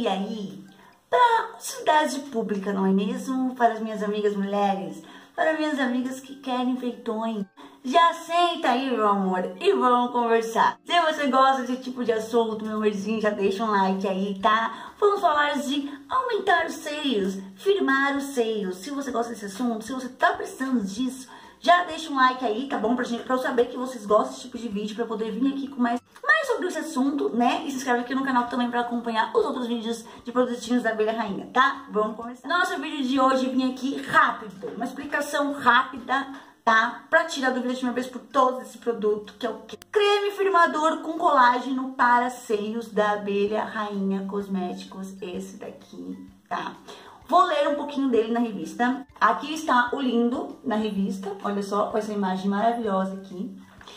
aí para utilidade pública, não é mesmo? Para as minhas amigas mulheres, para minhas amigas que querem feitões. Já senta aí, meu amor, e vamos conversar. Se você gosta desse tipo de assunto, meu amorzinho, já deixa um like aí, tá? Vamos falar de aumentar os seios, firmar os seios. Se você gosta desse assunto, se você tá precisando disso, já deixa um like aí, tá bom? Pra eu saber que vocês gostam desse tipo de vídeo, pra poder vir aqui com mais sobre esse assunto, né? E se inscreve aqui no canal também pra acompanhar os outros vídeos de produtinhos da abelha rainha, tá? Vamos começar. Nosso vídeo de hoje vim aqui rápido, uma explicação rápida, tá? Pra tirar dúvidas de uma vez por todas desse produto, que é o quê? Creme firmador com colágeno para seios da abelha rainha cosméticos, esse daqui, tá? Vou ler um pouquinho dele na revista. Aqui está o lindo na revista, olha só, com essa imagem maravilhosa aqui.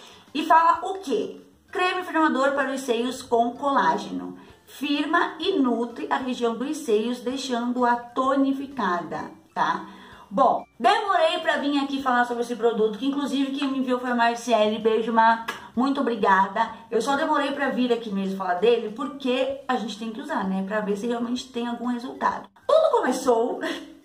E fala o quê? Creme firmador para os seios com colágeno. Firma e nutre a região dos seios, deixando-a tonificada, tá? Bom, demorei pra vir aqui falar sobre esse produto, que inclusive quem me enviou foi a Marcele. Beijo, Mar. Muito obrigada. Eu só demorei pra vir aqui mesmo falar dele, porque a gente tem que usar, né? Pra ver se realmente tem algum resultado. Tudo começou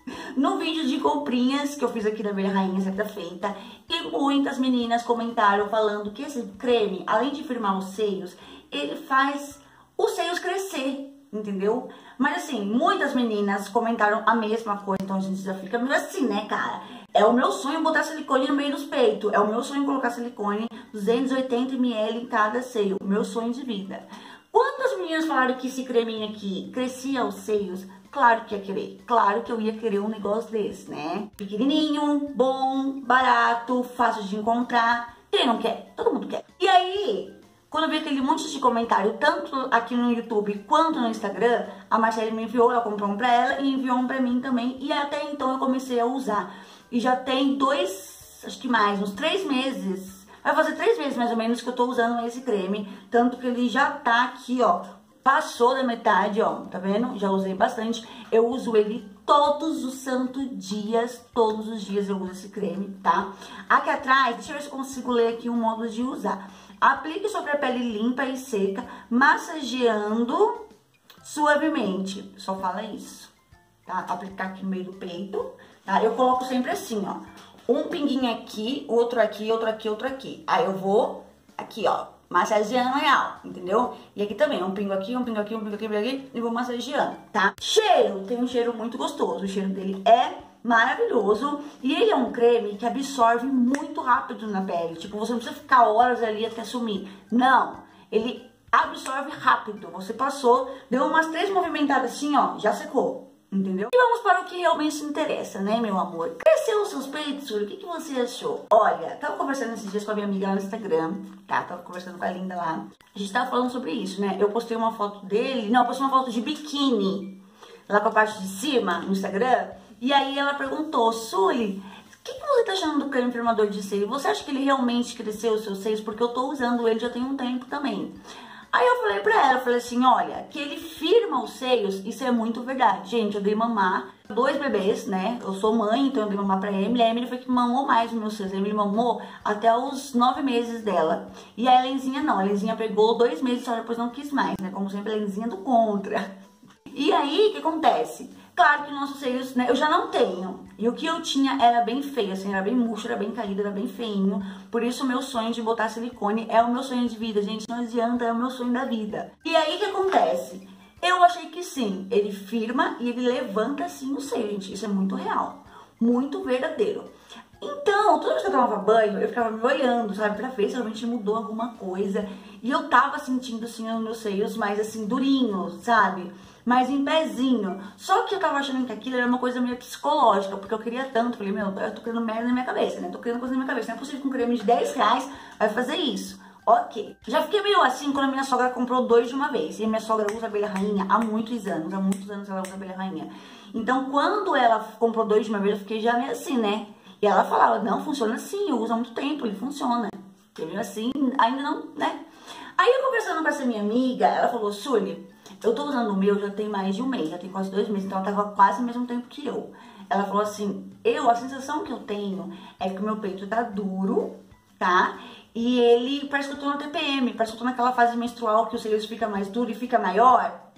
no vídeo de comprinhas que eu fiz aqui da Abelha Rainha certa feita. E muitas meninas comentaram falando que esse creme, além de firmar os seios, ele faz os seios crescer, entendeu? Mas assim, muitas meninas comentaram a mesma coisa, então a gente já fica meio assim, né, cara? É o meu sonho botar silicone no meio dos peitos, é o meu sonho colocar silicone 280 ml em cada seio, meu sonho de vida. Quantas meninas falaram que esse creminho aqui crescia os seios? Claro que ia querer, claro que eu ia querer um negócio desse, né? Pequenininho, bom, barato, fácil de encontrar. Quem não quer? Todo mundo quer. E aí, quando eu vi aquele monte de comentário, tanto aqui no YouTube quanto no Instagram, a Marcele me enviou, ela comprou um pra ela e enviou um pra mim também. E até então eu comecei a usar. E já tem acho que mais, uns 3 meses. Vai fazer 3 meses mais ou menos que eu tô usando esse creme. Tanto que ele já tá aqui, ó. Passou da metade, ó, tá vendo? Já usei bastante. Eu uso ele todos os santos dias. Todos os dias eu uso esse creme, tá? Aqui atrás, deixa eu ver se eu consigo ler aqui um modo de usar. Aplique sobre a pele limpa e seca, massageando suavemente. Só fala isso, tá? Aplicar aqui no meio do peito, tá? Eu coloco sempre assim, ó. Um pinguinho aqui, outro aqui, outro aqui, outro aqui. Aí eu vou aqui, ó, massageando real, entendeu? E aqui também, um pingo aqui, um pingo aqui, um pingo aqui, um pingo aqui, e vou massageando, tá? Cheiro, tem um cheiro muito gostoso, o cheiro dele é maravilhoso. E ele é um creme que absorve muito rápido na pele, tipo, você não precisa ficar horas ali até sumir, não, ele absorve rápido, você passou, deu umas 3 movimentadas assim, ó, já secou. Entendeu? E vamos para o que realmente interessa, né, meu amor? Cresceu os seus peitos? O que você achou? Olha, tava conversando esses dias com a minha amiga lá no Instagram, tá? Tava conversando com a Linda lá. A gente tava falando sobre isso, né? Eu postei uma foto dele, não, eu postei uma foto de biquíni lá com a parte de cima no Instagram. E aí ela perguntou, Sully, o que você tá achando do creme firmador de seio? Você acha que ele realmente cresceu os seus seios? Porque eu tô usando ele já tem um tempo também. Aí eu falei pra ela, falei assim, olha, que ele firma os seios, isso é muito verdade. Gente, eu dei mamar 2 bebês, né? Eu sou mãe, então eu dei mamar pra Emily. A Emily foi que mamou mais os meus seios. A Emily mamou até os 9 meses dela. E a Helenzinha não, a Helenzinha pegou 2 meses só, depois não quis mais, né? Como sempre, a Helenzinha do contra. E aí, o que acontece? Claro que nossos seios, né, eu já não tenho. E o que eu tinha era bem feio, assim, era bem murcho, era bem caído, era bem feinho. Por isso o meu sonho de botar silicone é o meu sonho de vida, gente, não adianta, é o meu sonho da vida. E aí, o que acontece? Eu achei que sim, ele firma e ele levanta assim o seio, gente, isso é muito real, muito verdadeiro. Então, toda vez que eu tomava banho, eu ficava me olhando, sabe, pra ver se realmente mudou alguma coisa. E eu tava sentindo, assim, os meus seios mais, assim, durinhos, sabe? Mais em pezinho. Só que eu tava achando que aquilo era uma coisa meio psicológica, porque eu queria tanto. Falei, meu, eu tô criando merda na minha cabeça, né? Tô criando coisa na minha cabeça. Não é possível que um creme de 10 reais vai fazer isso. Ok. Já fiquei meio assim quando a minha sogra comprou 2 de uma vez. E a minha sogra usa abelha rainha há muitos anos. Há muitos anos ela usa abelha rainha. Então, quando ela comprou 2 de uma vez, eu fiquei já meio assim, né? E ela falava, não, funciona assim, eu uso há muito tempo, ele funciona. Entendeu? Assim, ainda não, né? Aí eu conversando com essa minha amiga, ela falou, Sully, eu tô usando o meu já tem mais de 1 mês, já tem quase 2 meses, então ela tava quase o mesmo tempo que eu. Ela falou assim, a sensação que eu tenho é que o meu peito tá duro, tá? E ele, parece que eu tô na TPM, parece que eu tô naquela fase menstrual que o seios fica mais duro e fica maior.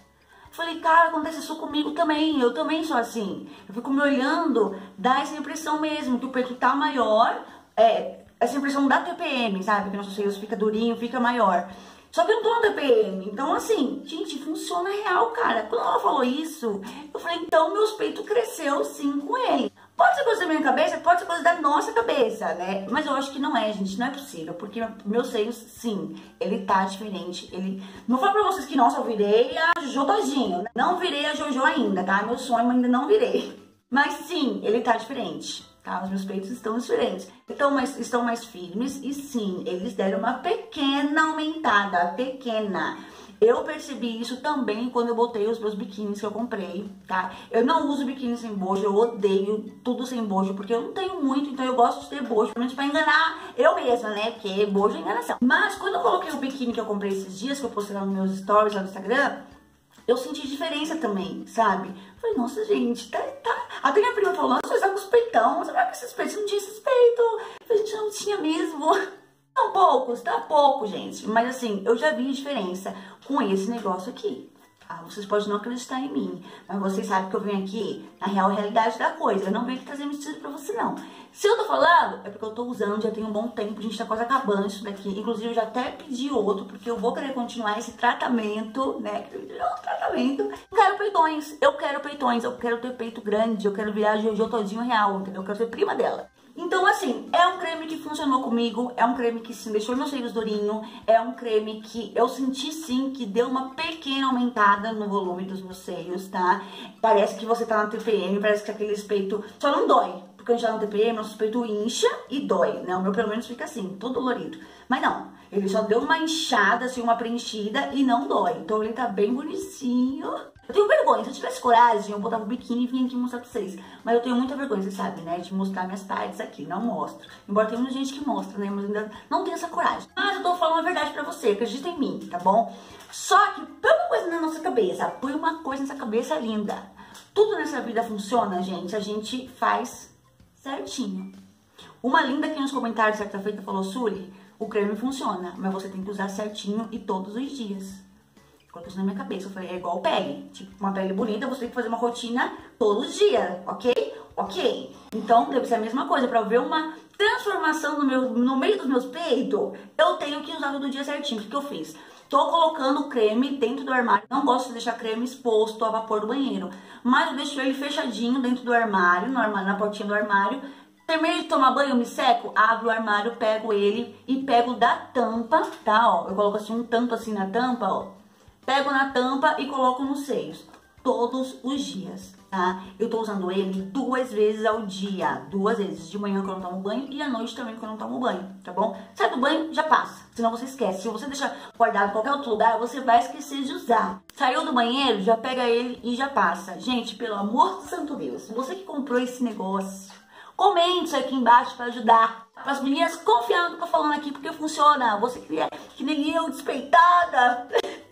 Falei, cara, acontece isso comigo também, eu também sou assim. Eu fico me olhando, dá essa impressão mesmo, que o peito tá maior, essa impressão da TPM, sabe? Que nossos seios fica durinho, fica maior. Só que eu não tô na TPM, então assim, gente, funciona real, cara. Quando ela falou isso, eu falei, então meus peitos cresceu sim com ele. Pode ser coisa da minha cabeça, pode ser coisa da nossa cabeça, né? Mas eu acho que não é, gente, não é possível. Porque meus seios, sim, ele tá diferente. Ele... Não falo pra vocês que, nossa, eu virei a Jojo todinho. Não virei a Jojo ainda, tá? Meu sonho ainda não virei. Mas sim, ele tá diferente, tá? Os meus peitos estão diferentes. Estão mais firmes e sim, eles deram uma pequena aumentada, pequena. Eu percebi isso também quando eu botei os meus biquínis que eu comprei, tá? Eu não uso biquíni sem bojo, eu odeio tudo sem bojo, porque eu não tenho muito, então eu gosto de ter bojo, pelo menos pra enganar eu mesma, né? Porque bojo é enganação. Mas quando eu coloquei o biquíni que eu comprei esses dias, que eu postei lá nos meus stories lá no Instagram, eu senti diferença também, sabe? Falei, nossa, gente, tá... Até minha prima falou, nossa, você tá com os peitão, você vai com esses peitos, você não tinha esses peitos. A gente não tinha mesmo. São poucos, tá pouco, gente. Mas assim, eu já vi a diferença com esse negócio aqui. Tá? Vocês podem não acreditar em mim, mas vocês sabem que eu venho aqui na real realidade da coisa. Eu não venho aqui trazer mentira pra você, não. Se eu tô falando, é porque eu tô usando, já tem um bom tempo, a gente tá quase acabando isso daqui. Inclusive, eu já até pedi outro, porque eu vou querer continuar esse tratamento, né? Tratamento. Eu quero peitões, eu quero ter peito grande, eu quero virar a Jojo todinho real, entendeu? Eu quero ser prima dela. Então, assim, é um creme que funcionou comigo, é um creme que sim, deixou meus seios durinhos, é um creme que eu senti sim que deu uma pequena aumentada no volume dos meus seios, tá? Parece que você tá na TPM, parece que aquele peito só não dói, porque a gente tá na TPM, nosso peito incha e dói, né? O meu pelo menos fica assim, todo dolorido. Mas não, ele só deu uma inchada, assim, uma preenchida e não dói. Então ele tá bem bonitinho. Eu tenho vergonha, se eu tivesse coragem, eu botava o biquíni e vinha aqui mostrar pra vocês. Mas eu tenho muita vergonha, vocês sabem, né? De mostrar minhas partes aqui, não mostro. Embora tenha muita gente que mostra, né? Mas ainda não tenho essa coragem. Mas eu tô falando a verdade pra você, acredita em mim, tá bom? Só que põe uma coisa na nossa cabeça, põe uma coisa nessa cabeça linda. Tudo nessa vida funciona, gente, a gente faz certinho. Uma linda aqui nos comentários, certa feita, falou, Sully, o creme funciona, mas você tem que usar certinho e todos os dias. Coloquei isso na minha cabeça, eu falei, é igual pele. Tipo, uma pele bonita, você tem que fazer uma rotina todos os dias, ok? Ok. Então, deve ser a mesma coisa. Pra eu ver uma transformação no meio dos meus peitos, eu tenho que usar todo dia certinho. O que eu fiz? Tô colocando o creme dentro do armário. Não gosto de deixar creme exposto a vapor do banheiro. Mas eu deixo ele fechadinho dentro do armário, na portinha do armário. Terminei de tomar banho, eu me seco, abro o armário, pego ele e pego da tampa, tá? Ó, eu coloco assim um tampo assim na tampa, ó. Pego na tampa e coloco nos seios, todos os dias, tá? Eu tô usando ele 2 vezes ao dia, 2 vezes, de manhã quando eu não tomo banho e à noite também quando eu não tomo banho, tá bom? Sai do banho, já passa, senão você esquece. Se você deixar guardado em qualquer outro lugar, você vai esquecer de usar. Saiu do banheiro, já pega ele e já passa. Gente, pelo amor do santo Deus, você que comprou esse negócio, comente isso aqui embaixo para ajudar. Para as meninas confiando no que eu tô falando aqui, porque funciona. Você que nem eu, despeitada.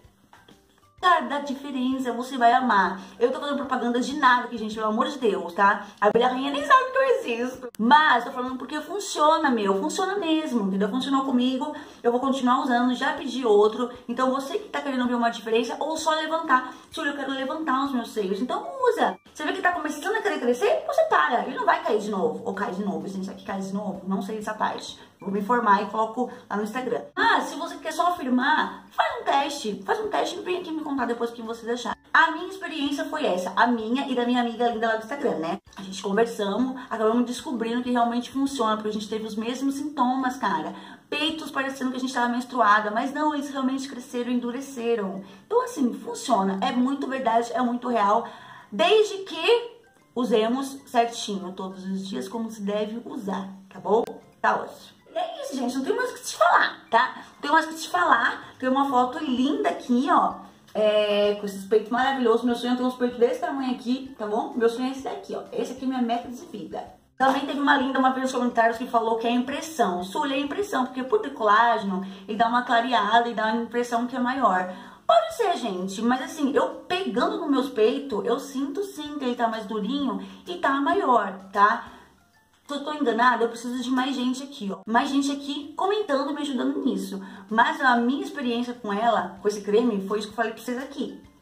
Cara, dá diferença, você vai amar. Eu tô fazendo propaganda de nada aqui, gente, pelo amor de Deus, tá? A Abelha Rainha nem sabe que eu existo. Mas tô falando porque funciona, funciona mesmo, entendeu? Funcionou comigo, eu vou continuar usando, já pedi outro. Então você que tá querendo ver uma diferença, ou só levantar. Se eu quero levantar os meus seios, então usa. Você vê que tá começando a querer crescer, você para. Ele não vai cair de novo, ou cai de novo. Gente, aqui cai de novo, não sei essa parte. Vou me informar e coloco lá no Instagram. Mas se você quer só afirmar, faz um teste e vem aqui me contar depois o que você achar. A minha experiência foi essa, a minha e da minha amiga linda lá do Instagram, né? A gente conversamos, acabamos descobrindo que realmente funciona, porque a gente teve os mesmos sintomas, cara. Peitos parecendo que a gente estava menstruada, mas não, eles realmente cresceram e endureceram. Então assim, funciona, é muito verdade, é muito real, desde que usemos certinho todos os dias como se deve usar, tá bom? Tá ótimo. É isso, gente, não tem mais o que te falar, tá? Não tem mais o que te falar. Tem uma foto linda aqui, ó, com esses peitos maravilhosos. Meu sonho é ter uns peitos desse tamanho aqui, tá bom? Meu sonho é esse daqui, ó. Esse aqui é minha meta de vida. Também teve uma linda, uma vez nos comentários, que falou que é impressão. Sully, é impressão, porque por ter colágeno, ele dá uma clareada e dá uma impressão que é maior. Pode ser, gente, mas assim, eu pegando nos meus peitos, eu sinto sim que ele tá mais durinho e tá maior, tá? Se eu tô enganada, eu preciso de mais gente aqui, ó. Mais gente aqui comentando, me ajudando nisso. Mas a minha experiência com ela, com esse creme, foi isso que eu falei pra vocês aqui.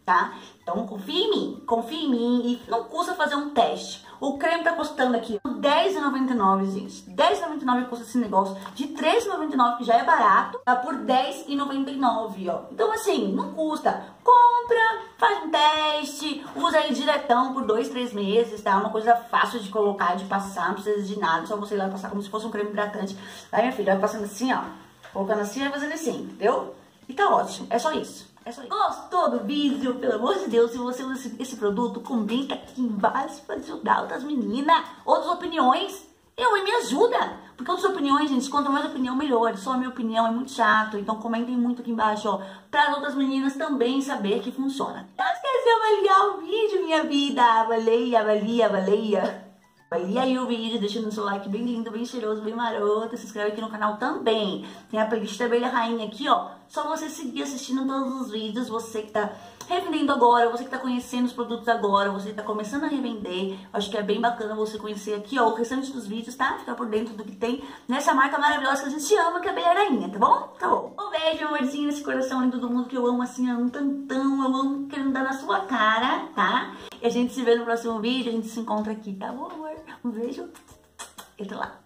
tá? Então confia em mim e não custa fazer um teste. O creme tá custando aqui R$10,99, gente. R$10,99 custa esse negócio. De R$3,99, que já é barato, tá por R$10,99, ó. Então assim, não custa. Compra, faz um teste, usa aí diretão por 2, 3 meses, tá? Uma coisa fácil de colocar, de passar, não precisa de nada. Só você ir lá passar como se fosse um creme hidratante. Aí, minha filha, vai passando assim, ó. Colocando assim, vai fazendo assim, entendeu? E tá ótimo, é só isso. Gostou do vídeo? Pelo amor de Deus, se você usa esse produto, comenta aqui embaixo para ajudar outras meninas, outras opiniões. Me ajuda, porque outras opiniões, gente, quanto mais opinião, melhor. Só a minha opinião é muito chato, então comentem muito aqui embaixo, ó, para as outras meninas também saber que funciona. Não esquece de avaliar o vídeo, minha vida. Avalia. Avalia aí o vídeo, deixando o seu like bem lindo, bem cheiroso, bem maroto. Se inscreve aqui no canal também. Tem a playlist da Abelha Rainha aqui, ó. Só você seguir assistindo todos os vídeos. Você que tá revendendo agora, você que tá conhecendo os produtos agora, você que tá começando a revender. Acho que é bem bacana você conhecer aqui, ó, o restante dos vídeos, tá? Ficar por dentro do que tem nessa marca maravilhosa que a gente ama, que é a Abelha Rainha, tá bom? Tá bom. Um beijo, amorzinho, nesse coração lindo do mundo que eu amo assim, eu amo tantão, eu amo querendo dar na sua cara, tá? E a gente se vê no próximo vídeo, a gente se encontra aqui, tá bom, amor? Um beijo e até lá.